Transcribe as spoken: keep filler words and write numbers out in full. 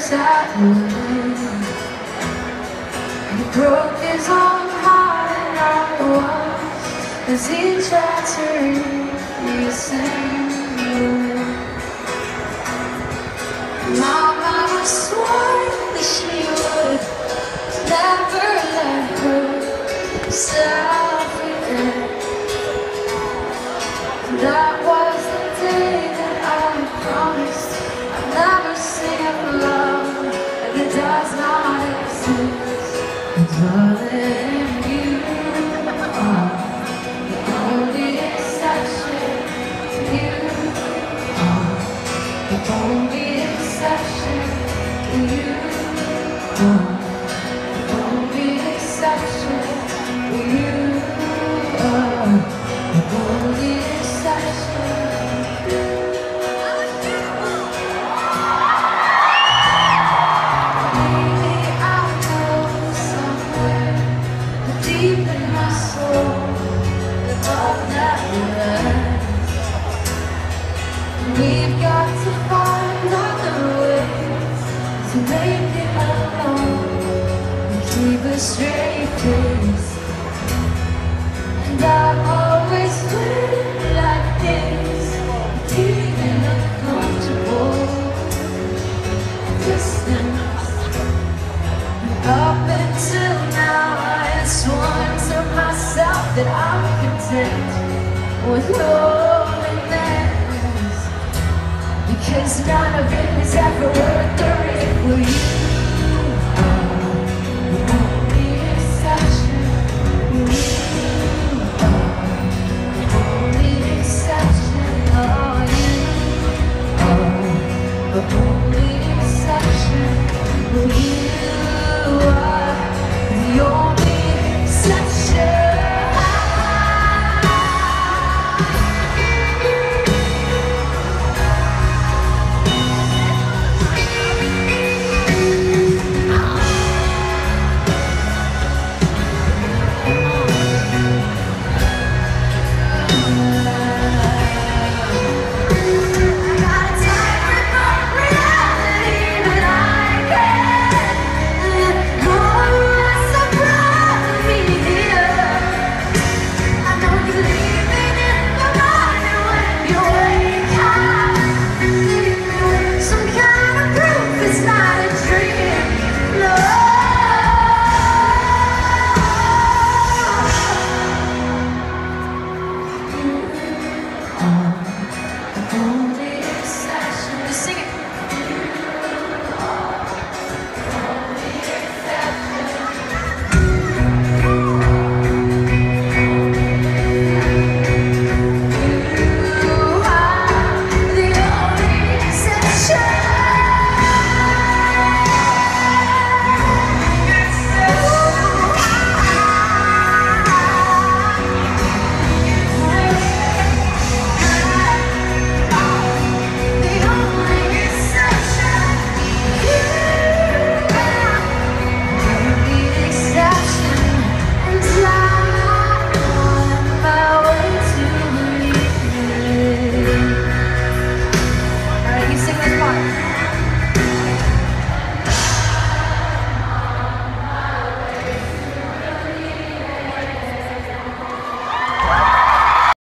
sadness. He broke his own heart and I watched as he tried to reassemble. My mama swore that she would never let herself forget. That was the day that I promised I'd never sing of love that does not exist. Darling, you are the only exception. You are the only exception. You are the only exception. You are the only exception. Deep in my soul, the love that lasts. We've got to find other ways to make it alone and keep a straight face. And I've always lived like this, deep in uncomfortable distance. Up until now I had sworn to myself that I'm content with loneliness, because none of it is ever worth the